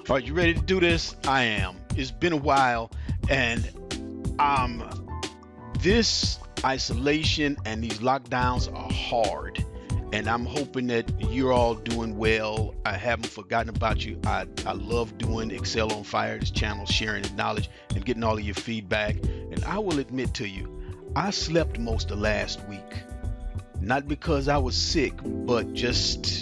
Are you ready to do this? I am. It's been a while, and this isolation and these lockdowns are hard, and I'm hoping that you're all doing well. I haven't forgotten about you. I love doing Excel on Fire, this channel, sharing the knowledge and getting all of your feedback. And I will admit to you, I slept most of last week, not because I was sick, but just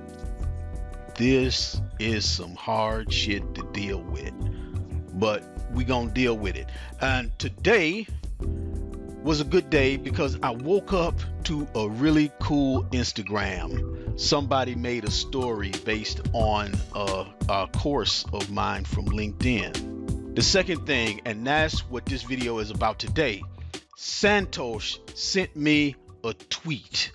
this is some hard shit to deal with, but we gonna deal with it. And today was a good day because I woke up to a really cool Instagram. Somebody made a story based on a course of mine from LinkedIn. The second thing, and that's what this video is about today, Santosh sent me a tweet.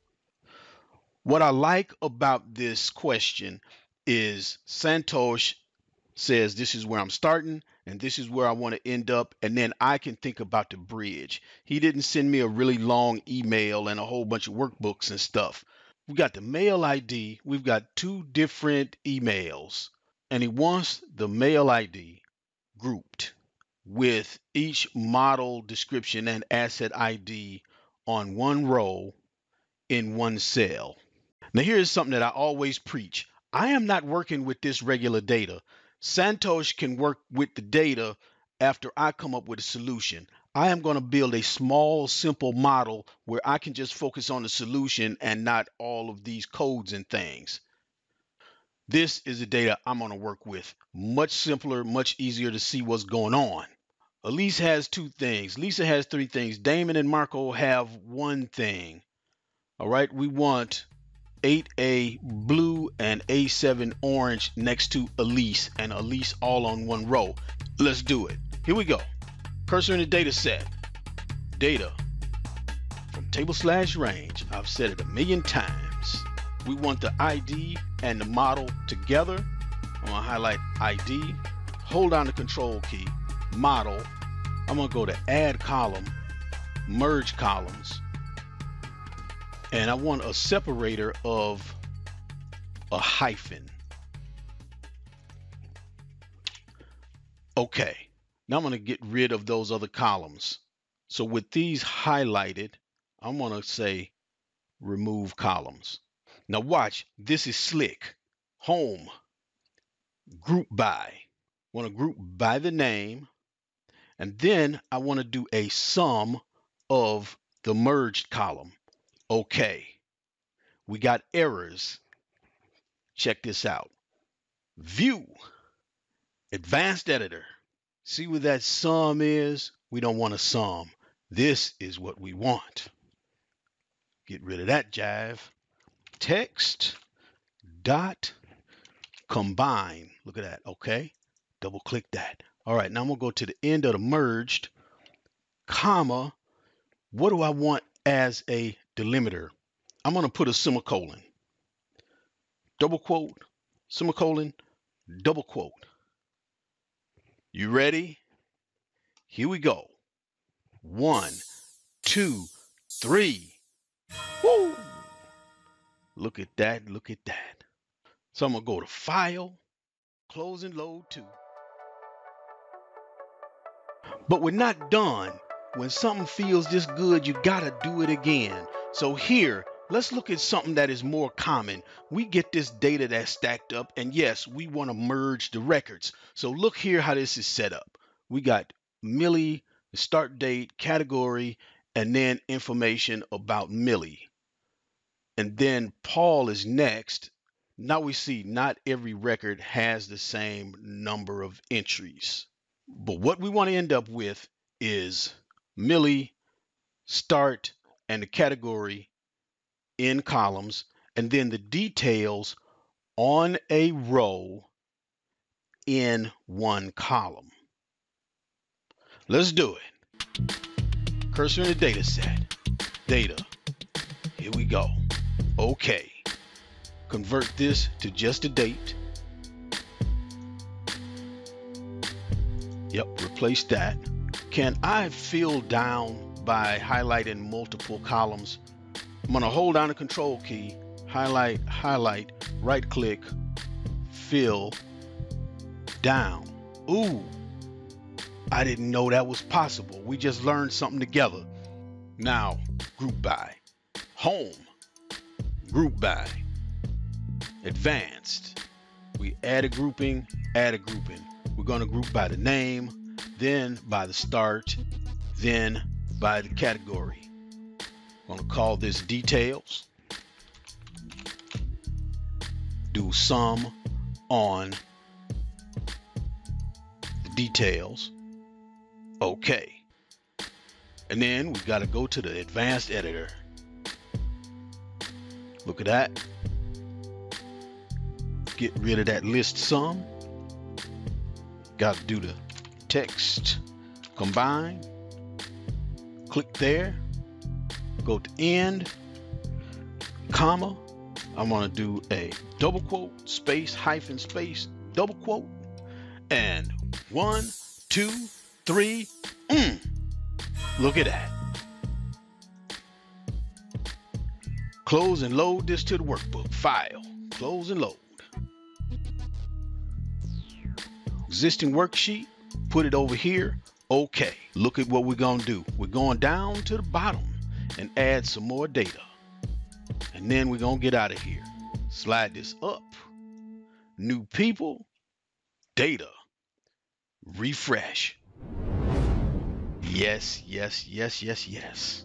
What I like about this question is Santosh says this is where I'm starting and this is where I want to end up, and then I can think about the bridge. He didn't send me a really long email and a whole bunch of workbooks and stuff. We got the mail ID, we've got two different emails, and he wants the mail ID grouped with each model description and asset ID on one row in one cell. Now here's something that I always preach. I am not working with this regular data. Santosh can work with the data after I come up with a solution. I am going to build a small, simple model where I can just focus on the solution and not all of these codes and things. This is the data I'm going to work with. Much simpler, much easier to see what's going on. Elise has two things. Lisa has three things. Damon and Marco have one thing. All right, we want 8A blue and A7 orange next to Elise, and Elise all on one row. Let's do it. Here we go. Cursor in the data set. Data from table/range. I've said it a million times. We want the ID and the model together. I'm gonna highlight ID, hold down the control key, model. I'm gonna go to add column, merge columns, and I want a separator of a hyphen. Okay, now I'm going to get rid of those other columns. So with these highlighted, I'm going to say remove columns. Now watch, this is slick. Home, group by. I want to group by the name, and then I want to do a sum of the merged column. Okay, we got errors. Check this out. View, advanced editor. See what that sum is? We don't want a sum. This is what we want. Get rid of that jive. Text.Combine. Look at that. Okay, double click that. All right, now I'm gonna go to the end of the merged, comma. What do I want as a delimiter? I'm going to put a semicolon, double quote, semicolon, double quote. You ready? Here we go. 1, 2, 3. Woo! Look at that, look at that. So I'm going to go to File, Close and Load to. But we're not done. When something feels this good, you gotta do it again. So here, let's look at something that is more common. We get this data that's stacked up, and yes, we want to merge the records. So look here how this is set up. We got Millie, the start date, category, and then information about Millie. And then Paul is next. Now we see not every record has the same number of entries. But what we want to end up with is Millie, start, and the category in columns, and then the details on a row in one column. Let's do it. Cursor in the data set. Data. Here we go. Okay. Convert this to just a date. Yep, replace that. Can I fill down by highlighting multiple columns? I'm going to hold down the control key, highlight, right click, fill, down. Ooh, I didn't know that was possible. We just learned something together. Now, group by. Home, group by. Advanced. We add a grouping, add a grouping. We're going to group by the name, then by the start, then by the category. I'm going to call this details. Do sum on the details. Okay. And then we've got to go to the advanced editor. Look at that. Get rid of that list sum. Got to do the Text.Combine. Click there. Go to end, comma. I'm going to do a double quote, space, hyphen, space, double quote. And 1, 2, 3. Look at that. Close and load this to the workbook. File. Close and load. Existing worksheet. Put it over here. Okay. Look at what we're going to do. We're going down to the bottom and add some more data. And then we're going to get out of here. Slide this up. New people. Data. Refresh. Yes, yes, yes, yes, yes.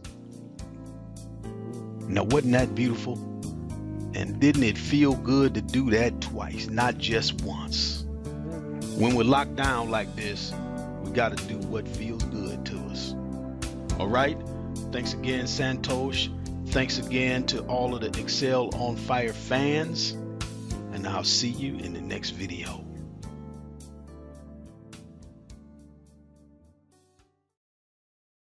Now, wasn't that beautiful? And didn't it feel good to do that twice, not just once? When we're locked down like this, we got to do what feels good to us. All right? Thanks again, Santosh. Thanks again to all of the Excel on Fire fans. And I'll see you in the next video.